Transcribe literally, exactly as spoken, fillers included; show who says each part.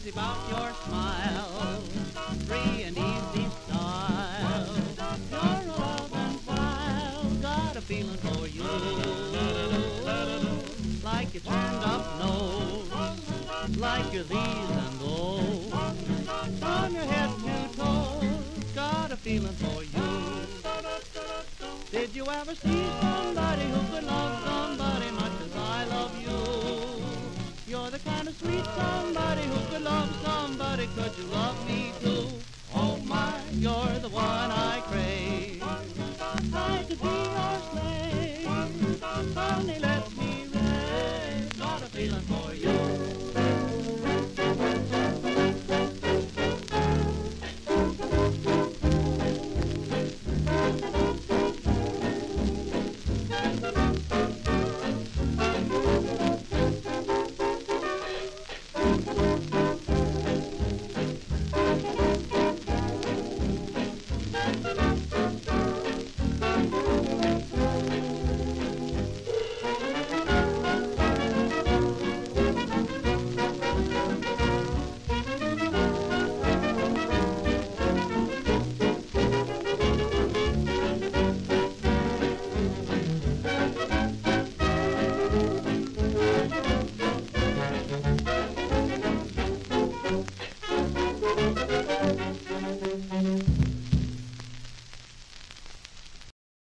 Speaker 1: crazy about your smile, free and easy style. You're a loving child, got a feeling for you, like you turned up nose, like you're these and those. From your head to toes, got a feeling for you. Did you ever see somebody who could love somebody much as I love you? You're the kind of sweet somebody who could love somebody. Could you love me too? Oh my, you're the one I